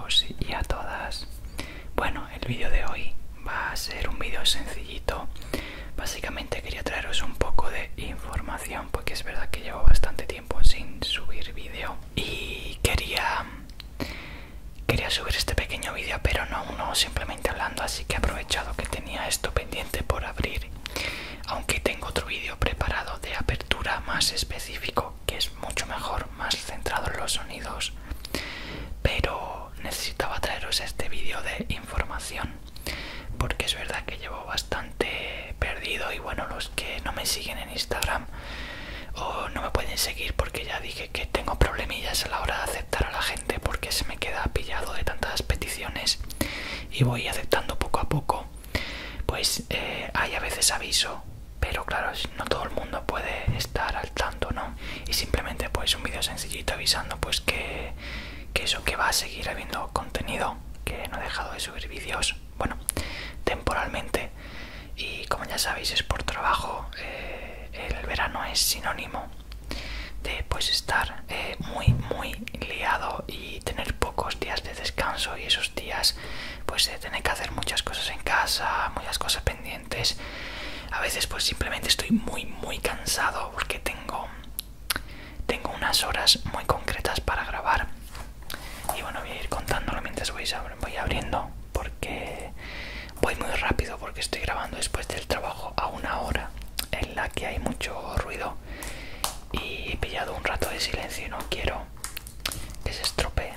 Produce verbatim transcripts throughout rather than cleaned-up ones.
todos y a todas. Bueno, el vídeo de hoy va a ser un vídeo sencillito. Básicamente quería traeros un poco de información porque es verdad que llevo bastante tiempo sin subir vídeo y quería quería subir este pequeño vídeo, pero no uno simplemente hablando, así que he aprovechado que tenía esto pendiente por abrir, aunque tengo otro vídeo preparado de apertura más específico que es mucho mejor, más centrado en los sonidos, pero necesitaba traeros este vídeo de información porque es verdad que llevo bastante perdido. Y bueno, los que no me siguen en Instagram o no me pueden seguir porque ya dije que tengo problemillas a la hora de aceptar a la gente porque se me queda pillado de tantas peticiones y voy aceptando poco a poco, pues eh, hay a veces aviso, pero claro, no todo el mundo puede estar al tanto, ¿no? Y simplemente pues un vídeo sencillito avisando pues que, que eso, que va a seguir habiendo contenido, que no he dejado de subir vídeos, bueno, temporalmente, y como ya sabéis es por trabajo. eh, el verano es sinónimo de pues estar eh, muy muy liado y tener pocos días de descanso, y esos días pues eh, tener que hacer muchas cosas en casa, muchas cosas pendientes. A veces pues simplemente estoy muy muy cansado porque tengo tengo unas horas muy concretas para grabar. Y bueno, voy a ir contándolo mientras voy, voy abriendo porque voy muy rápido, porque estoy grabando después del trabajo a una hora en la que hay mucho ruido y he pillado un rato de silencio y no quiero que se estropee.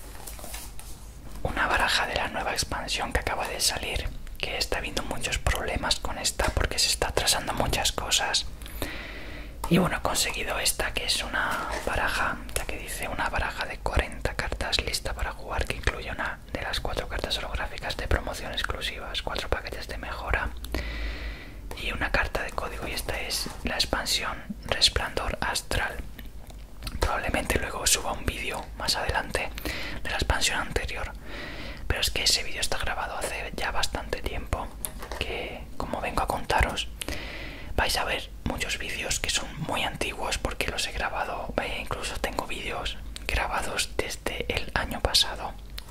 Una baraja de la nueva expansión que acaba de salir, que está habiendo muchos problemas con esta porque se está atrasando muchas cosas. Y bueno, he conseguido esta, que es una baraja, la que dice una baraja de cuarenta cartas lista para jugar, que incluye una de las cuatro cartas holográficas de promoción exclusivas, cuatro paquetes de mejora y una carta de código. Y esta es la expansión Resplandor Astral. Probablemente luego suba un vídeo más adelante de la expansión anterior, pero es que ese vídeo está grabado hace ya bastante tiempo, que como vengo a contaros vais a ver muchos vídeos que son muy antiguos porque los he grabado, eh, incluso tengo vídeos grabados desde el año pasado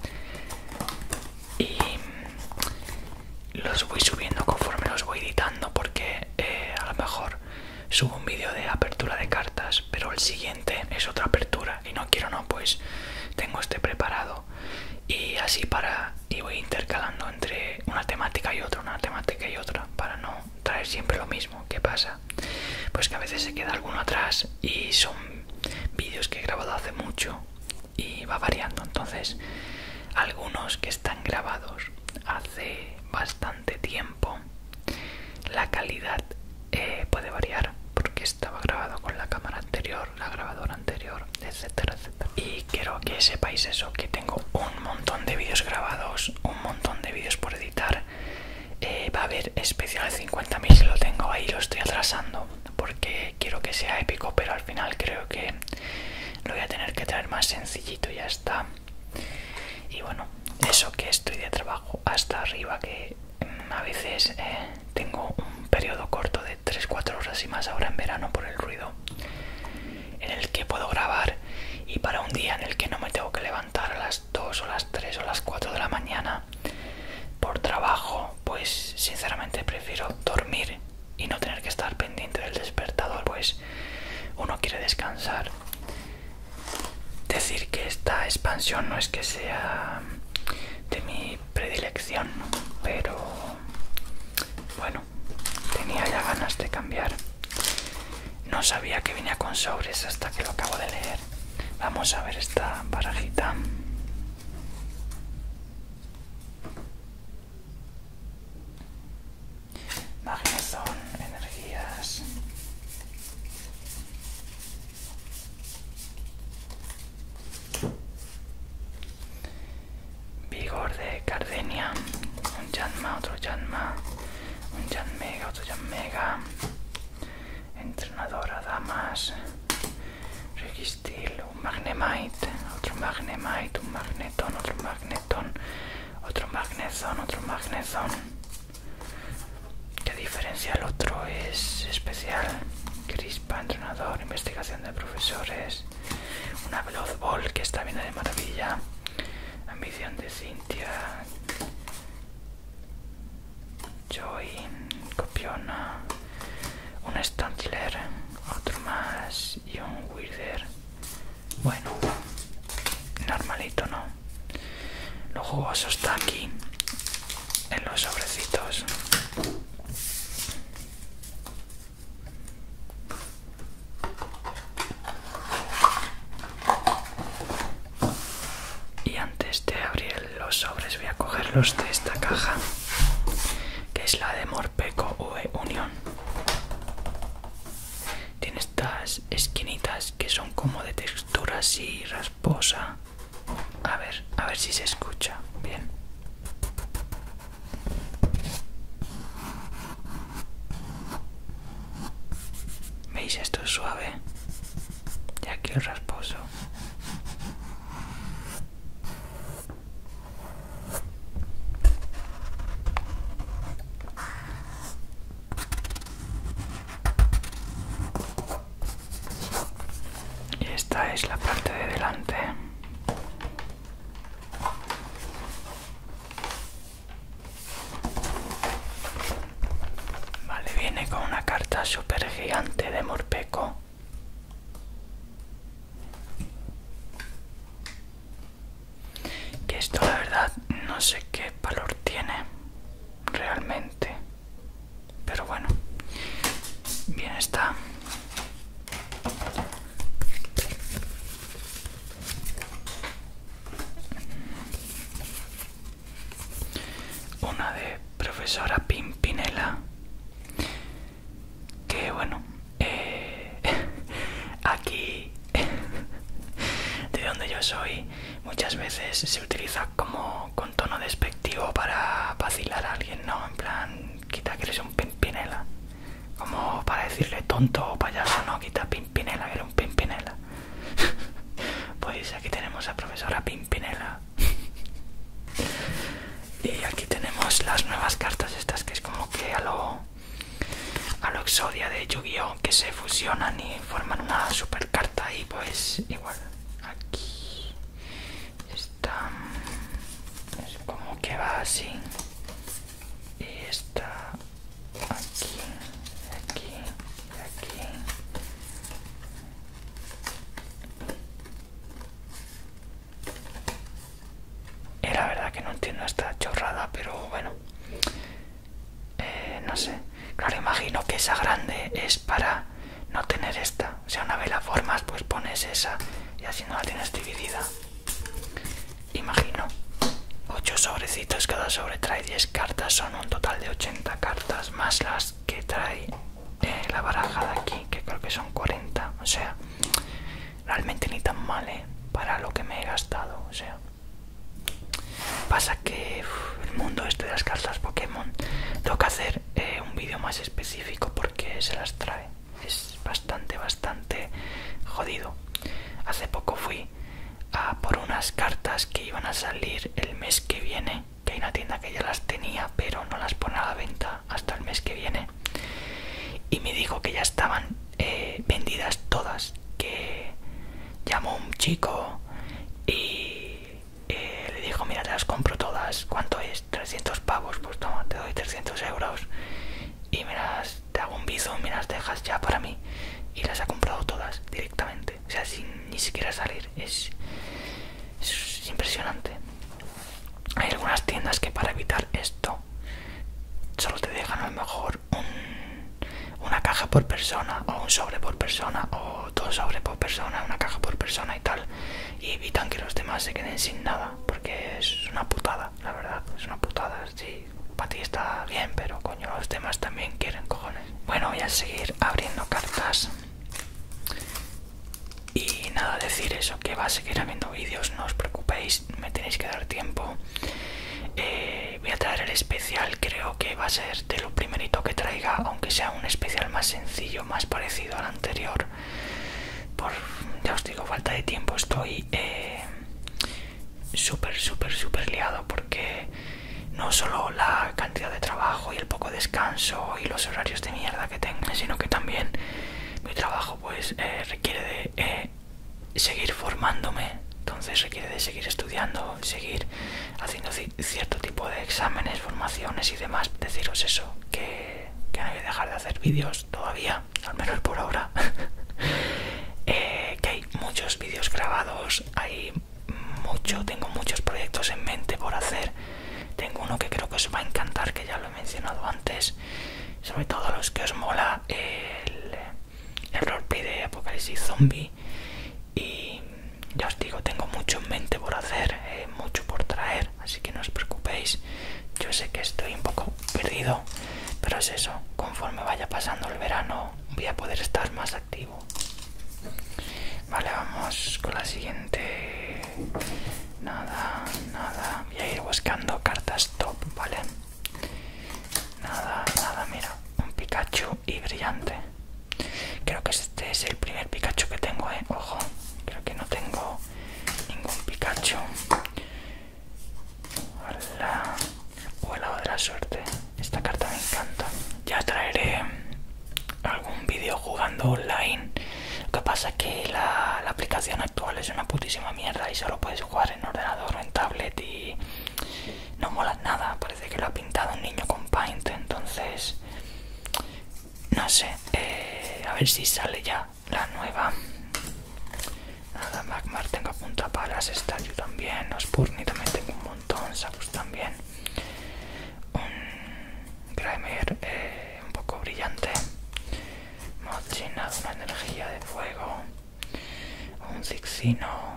y los voy subiendo conforme los voy editando, porque eh, a lo mejor subo un vídeo de apertura de cartas pero el siguiente es otra apertura y no quiero, no, pues tengo este preparado y así para y voy intercalando entre una temática y otra, una temática y otra, para no traer siempre lo mismo. ¿Qué pasa? Pues que a veces se queda alguno atrás y son vídeos que he grabado hace mucho y va variando, entonces algunos que están grabados hace bastante tiempo la calidad eh, puede variar porque estaba grabado con la cámara anterior, la grabadora anterior, etcétera, etcétera. Y quiero que sepáis eso, que tengo un montón de vídeos grabados, un montón de vídeos por editar. Eh, va a haber especial cincuenta mil, si lo tengo ahí, lo estoy atrasando porque quiero que sea épico, pero al final creo que lo voy a tener que traer más sencillito y ya está. Y bueno, eso, que estoy de trabajo hasta arriba, que mm, a veces eh, tengo un periodo corto de tres cuatro horas y más ahora en verano por el ruido, en el que puedo grabar, y para un día en el que no me tengo que levantar a las dos o las tres o las cuatro de la mañana por trabajo, pues sinceramente prefiero dormir y no tener que estar pendiente del despertador, pues uno quiere descansar. Decir que esta expansión no es que sea de mi predilección, pero bueno, tenía ya ganas de cambiar. No sabía que venía con sobres hasta que lo acabo de leer. Vamos a ver esta barajita. Magnezón, energías. Vigor de Cardenia. Un Yanma, otro Yanma. Un Yanmega, otro Yanmega. Entrenadora, damas. Registil, un Magnemite. Otro Magnemite, un Magneton, otro Magneton. Otro Magnezón, otro Magnezón. ¿Qué diferencia? El otro es especial. Crispa, entrenador, investigación de profesores. Una Veloz Ball que está bien de maravilla. Ambición normalito, ¿no? Lo jugoso está aquí, en los sobrecitos. Y antes de abrir los sobres voy a cogerlos de esta caja, que es la de Morpeko U E Unión. Tiene estas esquinitas que son como de textura así rasposa. A ver, a ver si se escucha bien. ¿Veis? Esto es suave y aquí el rasposo. Y esta es la parte de delante. Vale, viene con una carta súper gigante de Morpeko. Que esto la verdad no sé qué valor tiene realmente. Pero bueno, bien está. Una de profesora Pimpinela. Que bueno, eh, aquí de donde yo soy muchas veces se utiliza como con tono despectivo para vacilar a alguien, ¿no? En plan, quita que eres un Pimpinela, como para decirle tonto o payaso, no, quita Pimpinela, que eres un Pimpinela. Pues aquí tenemos a profesora Pimpinela. Y aquí tenemos las nuevas cartas estas, que es como que a lo a lo Exodia de Yu-Gi-Oh, que se fusionan y forman una super carta. Y pues igual aquí está, es como que va así, y está aquí, aquí, aquí. Y la verdad que no entiendo esta chorrada, pero bueno, eh, no sé. Claro, imagino que esa grande es para no tener esta. O sea, una vez la formas, pues pones esa y así no la tienes dividida. Imagino. ocho sobrecitos, cada sobre trae diez cartas, son un total de ochenta cartas, más las que trae eh, la baraja de aquí, que creo que son cuarenta. O sea, realmente ni tan mal, ¿eh? Para lo que me he gastado, o sea. Pasa que uf, el mundo este de las cartas Pokémon, tengo que hacer eh, un vídeo más específico porque se las trae. Es bastante, bastante jodido. Hace poco fui a por unas cartas que iban a salir el mes que viene, que hay una tienda que ya las tenía, pero no las pone a la venta hasta el mes que viene. Y me dijo que ya estaban eh, vendidas todas, que llamó un chico y eh, le dijo, mira, te las compro todas. ¿Cuánto es? trescientos pavos. Pues toma, te doy trescientos euros y me las, te hago un bizum, me las dejas ya para mí. Y las ha comprado todas directamente, o sea, sin ni siquiera salir. Es, es impresionante. Hay algunas tiendas que para evitar esto solo te dejan a lo mejor un, una caja por persona, o un sobre por persona, o dos sobres por persona, una caja por persona y tal, y evitan que los demás se queden sin nada, porque es una putada, la verdad, es una putada. Sí, para ti está bien, pero coño, los demás también quieren, cojones. Bueno, voy a seguir abriendo cartas. Y nada, decir eso, que va a seguir habiendo vídeos, no os preocupéis, me tenéis que dar tiempo. Eh, voy a traer el especial, creo que va a ser de lo primerito que traiga, aunque sea un especial más sencillo, más parecido al anterior. Por, ya os digo, falta de tiempo, estoy eh, súper, súper, súper liado, porque no solo la cantidad de trabajo y el poco descanso y los horarios de mierda que tengo, sino que también mi trabajo pues eh, requiere de eh, seguir formándome, entonces requiere de seguir estudiando, seguir haciendo cierto tipo de exámenes, formaciones y demás. Deciros eso, que, que no voy a dejar de hacer vídeos todavía, al menos por ahora. eh, que hay muchos vídeos grabados, hay mucho, tengo muchos proyectos en mente por hacer. Tengo uno que creo que os va a encantar, que ya lo he mencionado antes, sobre todo a los que os mola el, el roleplay de Apocalipsis Zombie. Y ya os digo, tengo mucho en mente por hacer, eh, mucho por traer, así que no os preocupéis. Yo sé que estoy un poco perdido, pero es eso, conforme vaya pasando el verano voy a poder estar más activo. Vale, vamos con la siguiente. Nada, nada, voy a ir buscando cartas top, ¿vale? Nada, nada, mira, un Pikachu y brillante. Creo que este es el primer Pikachu que tengo, eh, ojo, creo que no tengo ningún Pikachu. Hola, o el lado de la suerte, esta carta me encanta. Ya traeré algún vídeo jugando online. Lo que pasa es que la, la aplicación actual es una putísima mierda y solo puedes jugar en ordenador o en tablet y no mola nada. Parece que lo ha pintado un niño con Paint, entonces no sé, eh, a ver si sale ya la nueva. Nada, Magmar tengo a punta palas, Staryu también, Osburny también tengo un montón, Sapus también, un Grimer eh, un poco brillante, Mochina, una energía de fuego, un Zixino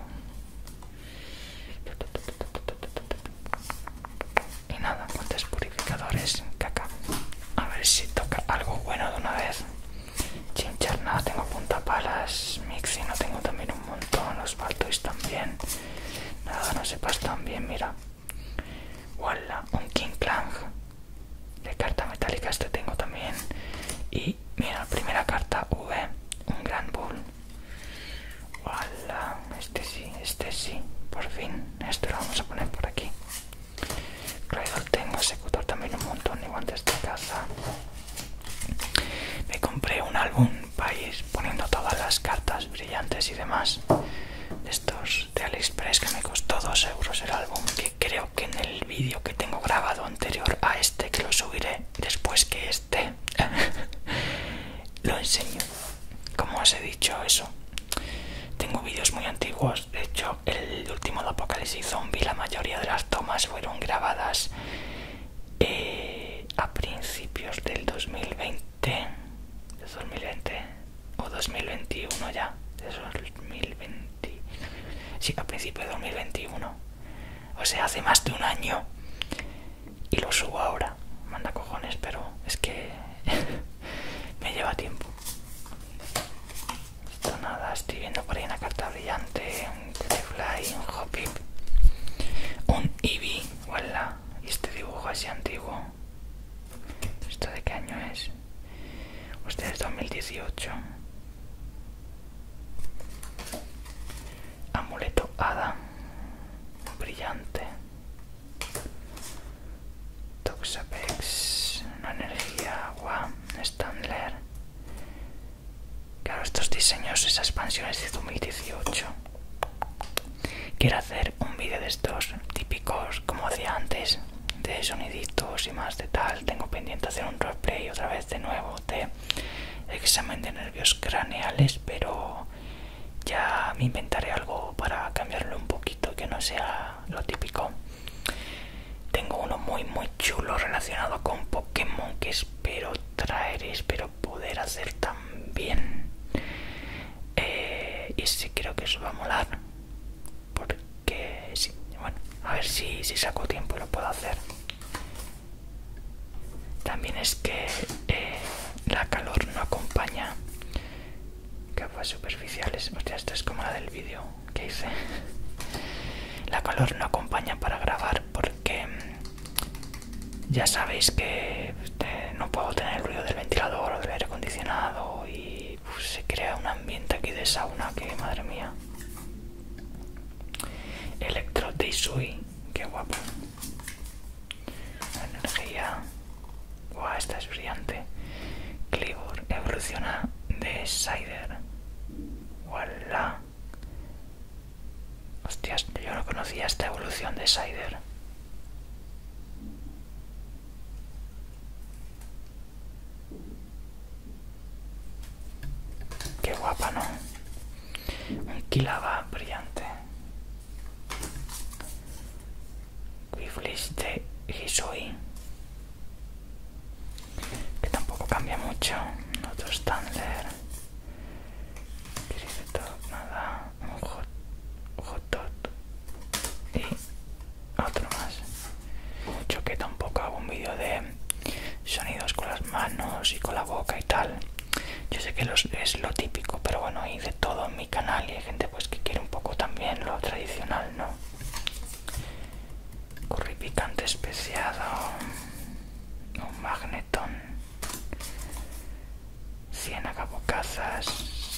y nada, guantes purificadores, caca. A ver si toca algo bueno de una vez. Chincharna tengo punta palas, Mixino tengo también un montón, los Baltoys también. Nada, no sepas también, mira. Walla, un King Clang. De carta metálica este tengo también. Y mira, primera carta V, un Gran Bull. Walla, este sí, este sí. Por fin, esto lo vamos a poner por aquí. Claro, tengo Executor también un montón y guantes de caza. Me compré un álbum para ir poniendo todas las cartas brillantes y demás. De estos de AliExpress, que me costó dos euros el álbum. Que creo que en el vídeo que tengo grabado anterior a este, que lo subiré después que este, lo enseño. Como os he dicho, eso. Tengo vídeos muy antiguos. De hecho, el último de Apocalipsis Zombie, la mayoría de las tomas fueron grabadas eh, a principios del dos mil veinte. dos mil veinte o dos mil veintiuno ya. De dos mil veinte. Sí, a principios de dos mil veintiuno. O sea, hace más de un año. Y lo subo ahora. Manda cojones, pero es que me lleva tiempo. Esto nada, estoy viendo por ahí una carta brillante, un Fly, un Hoppip, un Eevee, voilà. Y este dibujo así antiguo. ¿Esto de qué año es? Usted es dos mil dieciocho. Amuleto Hada, brillante. Toxapex, una energía agua, Standler. Claro, estos diseños, esas expansiones de dos mil dieciocho. Quiero hacer un vídeo de estos típicos, como hacía antes, de soniditos y más de tal. Tengo pendiente hacer un roleplay otra vez de nuevo de examen de nervios craneales, pero ya me inventaré algo para cambiarlo un poquito, que no sea lo típico. Tengo uno muy muy chulo relacionado con Pokémon que espero traer y espero poder hacer también. Eh, y sí, creo que eso va a molar. Porque sí, bueno, a ver si, si saco tiempo y lo puedo hacer. También es que eh, la calor no acompaña. Capas superficiales. Hostia, esto es como la del vídeo que hice. La calor no acompaña para grabar porque ya sabéis que eh, no puedo tener el ruido del ventilador o del aire acondicionado y pues, se crea un ambiente aquí de sauna que madre mía. Electro Daisui, qué guapo. Energía. Guau, esta es brillante. Clibor evoluciona de Cider. Voilà. Hostias, yo no conocía esta evolución de Cider. Qué guapa, ¿no? Un Kilava brillante. Keyflish de Hisui, que tampoco cambia mucho. Otro Standler, nada, un hot, hot y otro más. Mucho que tampoco hago un vídeo de sonidos con las manos y con la boca y tal. Yo sé que los, es lo típico, pero bueno, hay de todo en mi canal y hay gente pues que quiere un poco también lo tradicional, ¿no? Curry picante especiado, un magneton, ciénaga bocazas,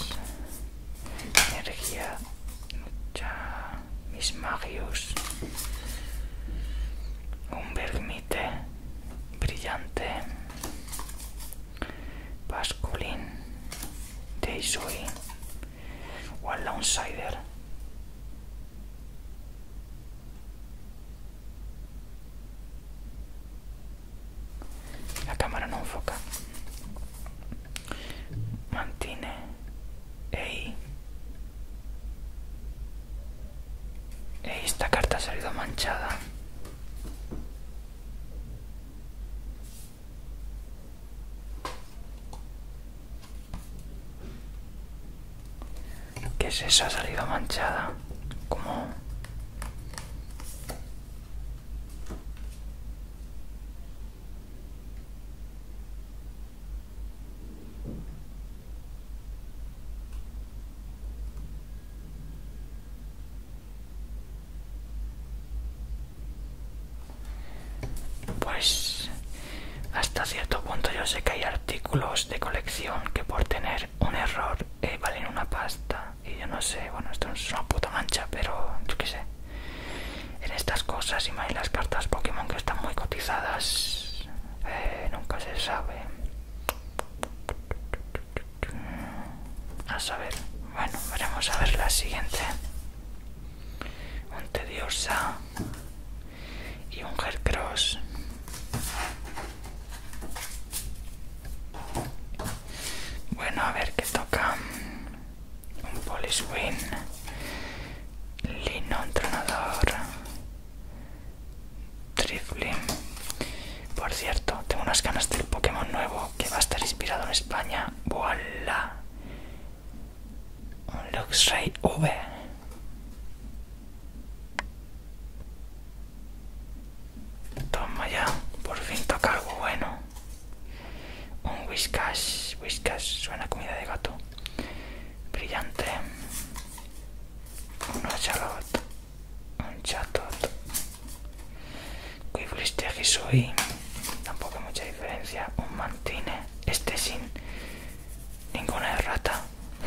energía, mucha, mis magius, un bergmite brillante, basculín de Hisui, One Lounesider. La cámara no enfoca. Mantine, ey, ey, esta carta ha salido manchada. ¿Qué es eso? Ha salido manchada. ¿Cómo? Pues hasta cierto punto yo sé que hay artículos de colección que por tener un error eh, valen una pasta. Y yo no sé, bueno, esto es una puta mancha, pero yo qué sé. En estas cosas, y más en las cartas Pokémon que están muy cotizadas, eh, nunca se sabe. A saber, bueno, veremos a ver la siguiente. Un Tediosa y un Hercross. Bueno, a ver qué toca. Un Poliwhirl, Lino entrenador, Drifblim. Por cierto, tengo unas ganas del Pokémon nuevo que va a estar inspirado en España. ¡Voilà! Un Luxray V. Toma ya, por fin toca algo bueno. Un Whiskas, Whiskas suena a comida de gato. Brillante. Un Ocelot, un Chatot, Keyflish de Hisui, tampoco hay mucha diferencia. Un Mantine, este sin ninguna errata,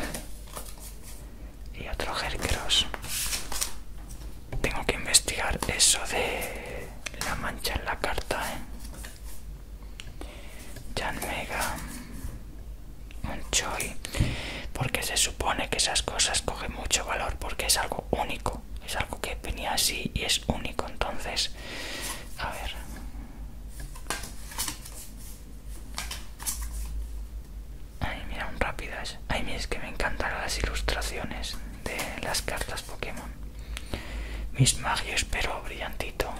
y otro Hercross. Tengo que investigar eso de la mancha en la carta, ¿eh? Jan Mega, un Choi, porque se supone que esas cosas cogen mucho valor porque es algo único, es algo que venía así y es único. Entonces, a ver, ay, mira, un Rapidash. Ay, mira, es que me encantan las ilustraciones de las cartas Pokémon. Mis magios, pero brillantito.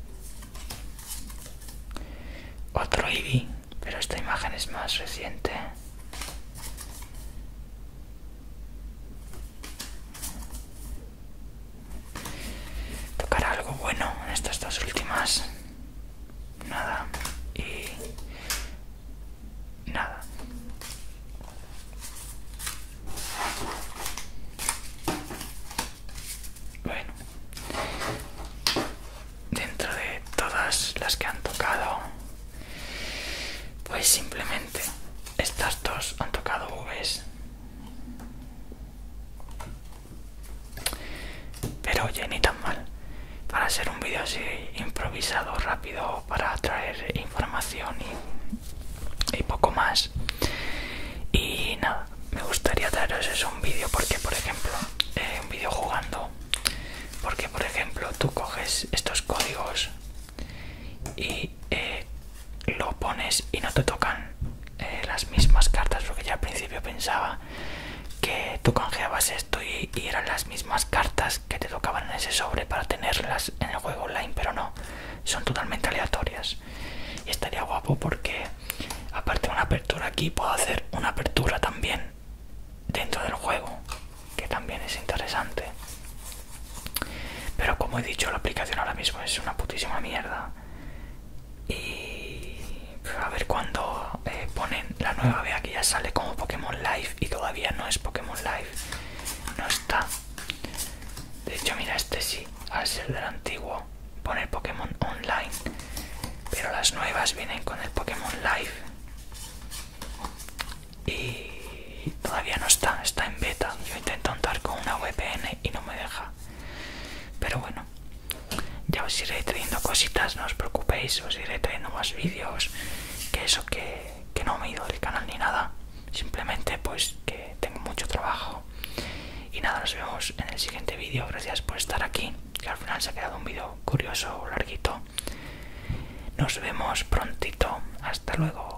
Otro Eevee, pero esta imagen es más reciente. Tocará algo bueno en estas dos últimas. Nada y nada. Bueno, dentro de todas las que han tocado, pues simplemente estas dos han tocado Vs. Pero oye, ni tan mal. Para hacer un vídeo así improvisado, rápido, para traer información y, y poco más. Y nada, me gustaría traeros eso, un vídeo, porque por ejemplo, eh, un vídeo jugando, porque por ejemplo tú coges estos códigos y eh, lo pones y no te tocan eh, las mismas cartas, porque yo al principio pensaba que tú canjeabas esto y, y eran las mismas cartas que te tocaban en ese sobre para tenerlas en el juego online, pero no, son totalmente aleatorias. Y estaría guapo porque aparte de una apertura aquí, puedo hacer una apertura también dentro del juego, que también es interesante. Pero como he dicho, la aplicación ahora mismo es una putísima mierda. Y a ver cuando eh, ponen la nueva, vea que ya sale como Pokémon Live y todavía no es Pokémon Live, no está. De hecho, mira, este sí, al ser del antiguo pone Pokémon Online, pero las nuevas vienen con el Pokémon Live y todavía no está, está en beta. Yo intento entrar con una V P N y no me deja, pero bueno, ya os iré trayendo cositas, no os preocupéis, os iré trayendo más vídeos. Que eso que, que no me he ido del canal ni nada, simplemente pues que tengo mucho trabajo. Y nada, nos vemos en el siguiente vídeo. Gracias por estar aquí, que al final se ha quedado un vídeo curioso, larguito. Nos vemos prontito, hasta luego.